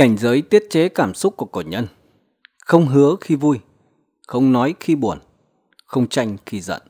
Cảnh giới tiết chế cảm xúc của cổ nhân: không hứa khi vui, không nói khi buồn, không tranh khi giận.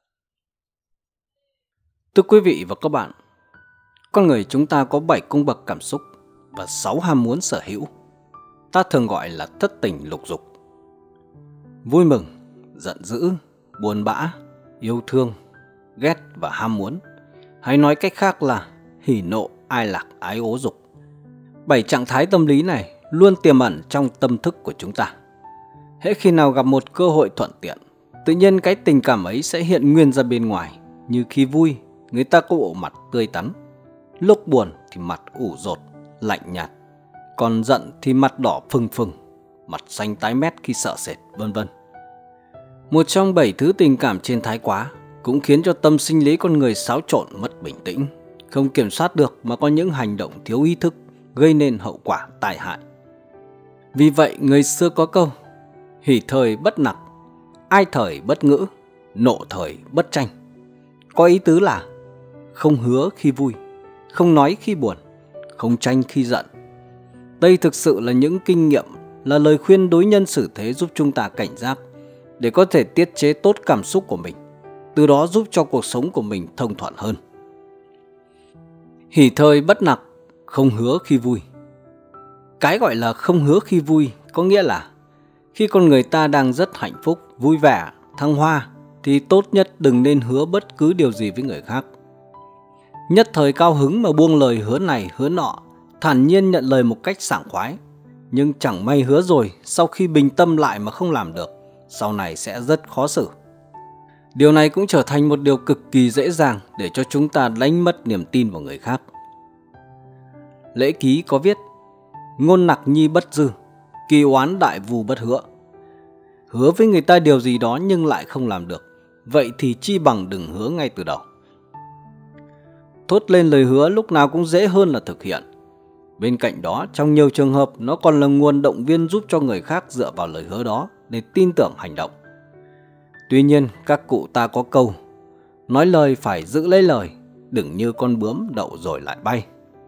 Thưa quý vị và các bạn, con người chúng ta có 7 cung bậc cảm xúc và 6 ham muốn sở hữu. Ta thường gọi là thất tình lục dục. Vui mừng, giận dữ, buồn bã, yêu thương, ghét và ham muốn. Hay nói cách khác là hỉ nộ, ai lạc, ái ố dục. 7 trạng thái tâm lý này luôn tiềm ẩn trong tâm thức của chúng ta. Hễ khi nào gặp một cơ hội thuận tiện, tự nhiên cái tình cảm ấy sẽ hiện nguyên ra bên ngoài. Như khi vui, người ta có bộ mặt tươi tắn. Lúc buồn thì mặt ủ rột, lạnh nhạt. Còn giận thì mặt đỏ phừng phừng, mặt xanh tái mét khi sợ sệt, vân vân. Một trong 7 thứ tình cảm trên thái quá cũng khiến cho tâm sinh lý con người xáo trộn, mất bình tĩnh, không kiểm soát được mà có những hành động thiếu ý thức, gây nên hậu quả tai hại. Vì vậy người xưa có câu: hỉ thời bất nặc, ai thời bất ngữ, nộ thời bất tranh. Có ý tứ là không hứa khi vui, không nói khi buồn, không tranh khi giận. Đây thực sự là những kinh nghiệm, là lời khuyên đối nhân xử thế giúp chúng ta cảnh giác để có thể tiết chế tốt cảm xúc của mình, từ đó giúp cho cuộc sống của mình thông thuận hơn. Hỉ thời bất nặc, không hứa khi vui. Cái gọi là không hứa khi vui có nghĩa là khi con người ta đang rất hạnh phúc, vui vẻ, thăng hoa thì tốt nhất đừng nên hứa bất cứ điều gì với người khác. Nhất thời cao hứng mà buông lời hứa này hứa nọ, thản nhiên nhận lời một cách sảng khoái. Nhưng chẳng may hứa rồi, sau khi bình tâm lại mà không làm được, sau này sẽ rất khó xử. Điều này cũng trở thành một điều cực kỳ dễ dàng để cho chúng ta đánh mất niềm tin vào người khác. Lễ ký có viết: ngôn nặc nhi bất dư, kỳ oán đại vù bất hứa. Hứa với người ta điều gì đó nhưng lại không làm được, vậy thì chi bằng đừng hứa ngay từ đầu. Thốt lên lời hứa lúc nào cũng dễ hơn là thực hiện. Bên cạnh đó, trong nhiều trường hợp nó còn là nguồn động viên giúp cho người khác dựa vào lời hứa đó để tin tưởng hành động. Tuy nhiên, các cụ ta có câu: nói lời phải giữ lấy lời, đừng như con bướm đậu rồi lại bay.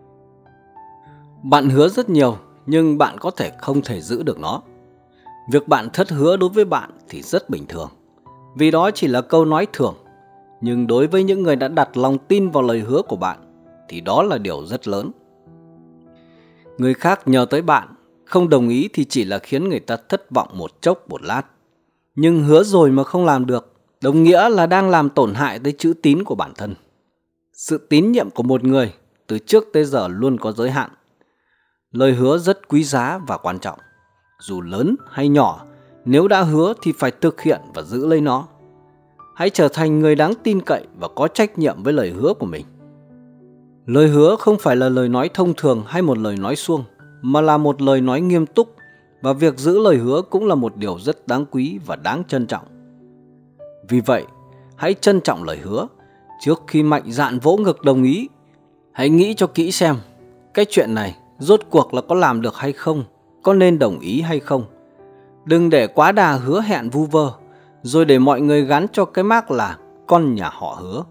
Bạn hứa rất nhiều, nhưng bạn có thể không thể giữ được nó. Việc bạn thất hứa đối với bạn thì rất bình thường, vì đó chỉ là câu nói thường. Nhưng đối với những người đã đặt lòng tin vào lời hứa của bạn thì đó là điều rất lớn. Người khác nhờ tới bạn, không đồng ý thì chỉ là khiến người ta thất vọng một chốc một lát. Nhưng hứa rồi mà không làm được, đồng nghĩa là đang làm tổn hại tới chữ tín của bản thân. Sự tín nhiệm của một người từ trước tới giờ luôn có giới hạn. Lời hứa rất quý giá và quan trọng. Dù lớn hay nhỏ, nếu đã hứa thì phải thực hiện và giữ lấy nó. Hãy trở thành người đáng tin cậy và có trách nhiệm với lời hứa của mình. Lời hứa không phải là lời nói thông thường hay một lời nói suông, mà là một lời nói nghiêm túc, và việc giữ lời hứa cũng là một điều rất đáng quý và đáng trân trọng. Vì vậy, hãy trân trọng lời hứa. Trước khi mạnh dạn vỗ ngực đồng ý, hãy nghĩ cho kỹ xem cái chuyện này rốt cuộc là có làm được hay không, có nên đồng ý hay không. Đừng để quá đà hứa hẹn vu vơ, rồi để mọi người gắn cho cái mác là con nhà họ hứa.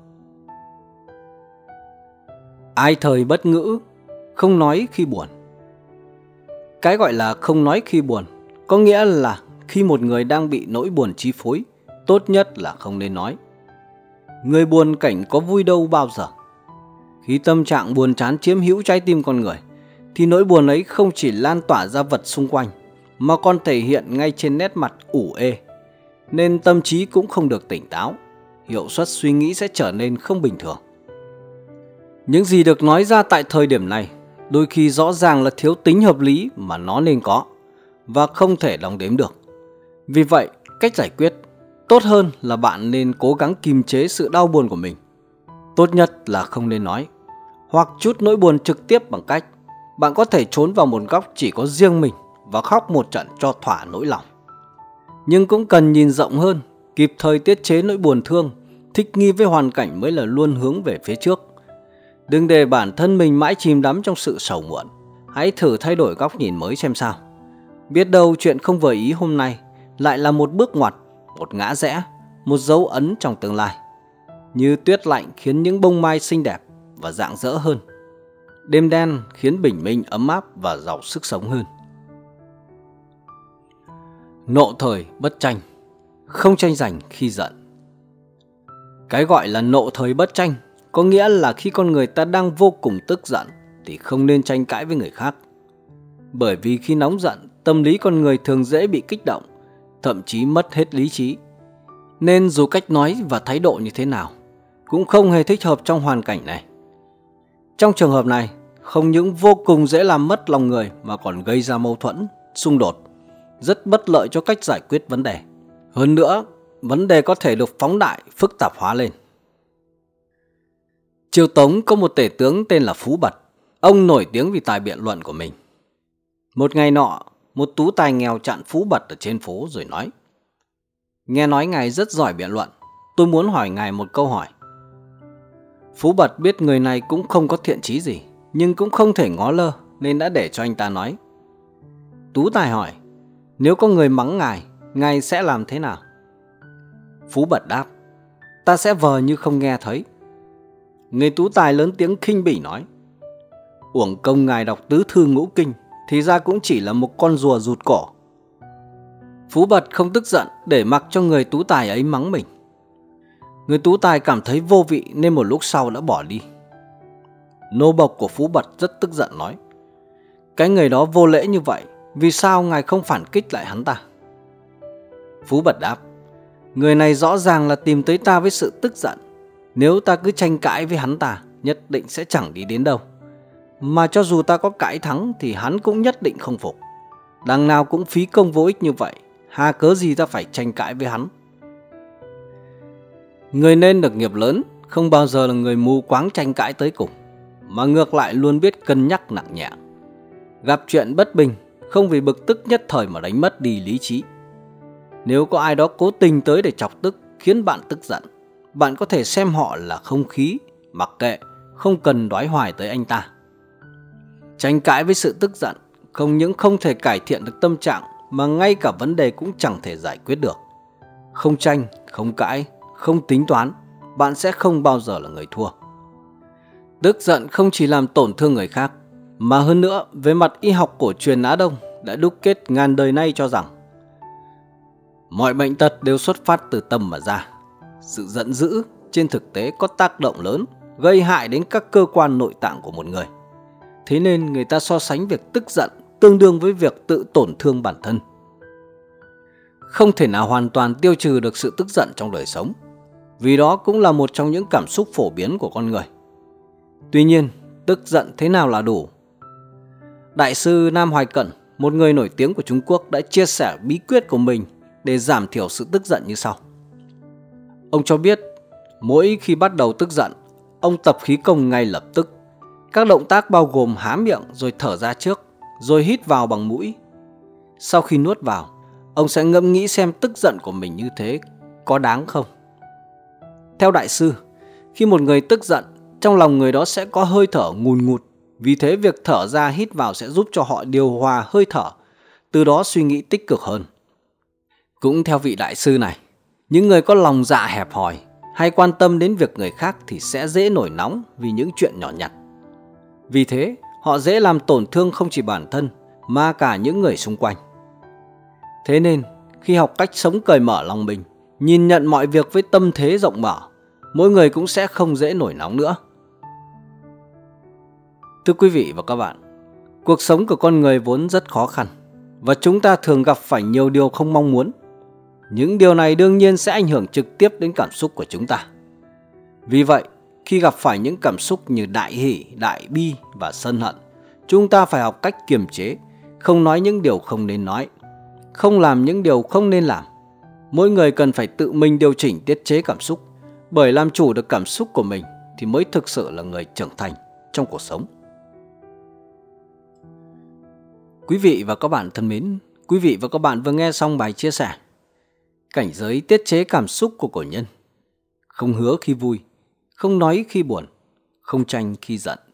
Ai thời bất ngữ, không nói khi buồn. Cái gọi là không nói khi buồn có nghĩa là khi một người đang bị nỗi buồn chi phối, tốt nhất là không nên nói. Người buồn cảnh có vui đâu bao giờ. Khi tâm trạng buồn chán chiếm hữu trái tim con người, thì nỗi buồn ấy không chỉ lan tỏa ra vật xung quanh, mà còn thể hiện ngay trên nét mặt ủ ê. Nên tâm trí cũng không được tỉnh táo, hiệu suất suy nghĩ sẽ trở nên không bình thường. Những gì được nói ra tại thời điểm này đôi khi rõ ràng là thiếu tính hợp lý mà nó nên có, và không thể đong đếm được. Vì vậy, cách giải quyết tốt hơn là bạn nên cố gắng kiềm chế sự đau buồn của mình. Tốt nhất là không nên nói, hoặc trút nỗi buồn trực tiếp bằng cách bạn có thể trốn vào một góc chỉ có riêng mình và khóc một trận cho thỏa nỗi lòng. Nhưng cũng cần nhìn rộng hơn, kịp thời tiết chế nỗi buồn thương, thích nghi với hoàn cảnh mới là luôn hướng về phía trước. Đừng để bản thân mình mãi chìm đắm trong sự sầu muộn. Hãy thử thay đổi góc nhìn mới xem sao. Biết đâu chuyện không vừa ý hôm nay lại là một bước ngoặt, một ngã rẽ, một dấu ấn trong tương lai. Như tuyết lạnh khiến những bông mai xinh đẹp và rạng rỡ hơn. Đêm đen khiến bình minh ấm áp và giàu sức sống hơn. Nộ thời bất tranh, không tranh giành khi giận. Cái gọi là nộ thời bất tranh có nghĩa là khi con người ta đang vô cùng tức giận thì không nên tranh cãi với người khác. Bởi vì khi nóng giận, tâm lý con người thường dễ bị kích động, thậm chí mất hết lý trí. Nên dù cách nói và thái độ như thế nào, cũng không hề thích hợp trong hoàn cảnh này. Trong trường hợp này, không những vô cùng dễ làm mất lòng người mà còn gây ra mâu thuẫn, xung đột, rất bất lợi cho cách giải quyết vấn đề. Hơn nữa, vấn đề có thể được phóng đại, phức tạp hóa lên. Triều Tống có một tể tướng tên là Phú Bật. Ông nổi tiếng vì tài biện luận của mình. Một ngày nọ, một tú tài nghèo chặn Phú Bật ở trên phố rồi nói: "Nghe nói ngài rất giỏi biện luận, tôi muốn hỏi ngài một câu hỏi." Phú Bật biết người này cũng không có thiện chí gì, nhưng cũng không thể ngó lơ nên đã để cho anh ta nói. Tú tài hỏi: "Nếu có người mắng ngài sẽ làm thế nào?" Phú Bật đáp: "Ta sẽ vờ như không nghe thấy." Người tú tài lớn tiếng khinh bỉ nói: "Uổng công ngài đọc tứ thư ngũ kinh, thì ra cũng chỉ là một con rùa rụt cổ." Phú Bật không tức giận để mặc cho người tú tài ấy mắng mình. Người tú tài cảm thấy vô vị nên một lúc sau đã bỏ đi. Nô bộc của Phú Bật rất tức giận nói: "Cái người đó vô lễ như vậy, vì sao ngài không phản kích lại hắn ta?" Phú Bật đáp: "Người này rõ ràng là tìm tới ta với sự tức giận. Nếu ta cứ tranh cãi với hắn ta, nhất định sẽ chẳng đi đến đâu. Mà cho dù ta có cãi thắng thì hắn cũng nhất định không phục. Đằng nào cũng phí công vô ích như vậy, hà cớ gì ta phải tranh cãi với hắn." Người nên được nghiệp lớn không bao giờ là người mù quáng tranh cãi tới cùng, mà ngược lại luôn biết cân nhắc nặng nhẹ. Gặp chuyện bất bình, không vì bực tức nhất thời mà đánh mất đi lý trí. Nếu có ai đó cố tình tới để chọc tức, khiến bạn tức giận, bạn có thể xem họ là không khí, mặc kệ, không cần đoái hoài tới anh ta. Tranh cãi với sự tức giận không những không thể cải thiện được tâm trạng, mà ngay cả vấn đề cũng chẳng thể giải quyết được. Không tranh, không cãi, không tính toán, bạn sẽ không bao giờ là người thua. Tức giận không chỉ làm tổn thương người khác, mà hơn nữa về mặt y học cổ truyền Á Đông đã đúc kết ngàn đời nay cho rằng mọi bệnh tật đều xuất phát từ tâm mà ra. Sự giận dữ trên thực tế có tác động lớn, gây hại đến các cơ quan nội tạng của một người. Thế nên người ta so sánh việc tức giận tương đương với việc tự tổn thương bản thân. Không thể nào hoàn toàn tiêu trừ được sự tức giận trong đời sống, vì đó cũng là một trong những cảm xúc phổ biến của con người. Tuy nhiên, tức giận thế nào là đủ? Đại sư Nam Hoài Cẩn, một người nổi tiếng của Trung Quốc, đã chia sẻ bí quyết của mình để giảm thiểu sự tức giận như sau. Ông cho biết, mỗi khi bắt đầu tức giận, ông tập khí công ngay lập tức. Các động tác bao gồm há miệng rồi thở ra trước, rồi hít vào bằng mũi. Sau khi nuốt vào, ông sẽ ngẫm nghĩ xem tức giận của mình như thế có đáng không. Theo đại sư, khi một người tức giận, trong lòng người đó sẽ có hơi thở ngùn ngụt. Vì thế việc thở ra hít vào sẽ giúp cho họ điều hòa hơi thở, từ đó suy nghĩ tích cực hơn. Cũng theo vị đại sư này, những người có lòng dạ hẹp hòi hay quan tâm đến việc người khác thì sẽ dễ nổi nóng vì những chuyện nhỏ nhặt. Vì thế, họ dễ làm tổn thương không chỉ bản thân mà cả những người xung quanh. Thế nên, khi học cách sống cởi mở lòng mình, nhìn nhận mọi việc với tâm thế rộng mở, mỗi người cũng sẽ không dễ nổi nóng nữa. Thưa quý vị và các bạn, cuộc sống của con người vốn rất khó khăn và chúng ta thường gặp phải nhiều điều không mong muốn. Những điều này đương nhiên sẽ ảnh hưởng trực tiếp đến cảm xúc của chúng ta. Vì vậy, khi gặp phải những cảm xúc như đại hỷ, đại bi và sân hận, chúng ta phải học cách kiềm chế, không nói những điều không nên nói, không làm những điều không nên làm. Mỗi người cần phải tự mình điều chỉnh tiết chế cảm xúc, bởi làm chủ được cảm xúc của mình thì mới thực sự là người trưởng thành trong cuộc sống. Quý vị và các bạn thân mến, quý vị và các bạn vừa nghe xong bài chia sẻ Cảnh giới tiết chế cảm xúc của cổ nhân. Không hứa khi vui, không nói khi buồn, không tranh khi giận.